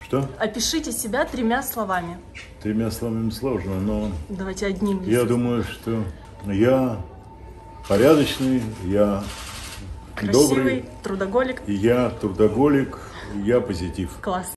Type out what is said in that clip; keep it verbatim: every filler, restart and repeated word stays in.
Что? Опишите себя тремя словами. Тремя словами сложно, но Давайте одним. я думаю, что я порядочный, я Красивый, добрый, трудоголик. я трудоголик, я позитив. Класс.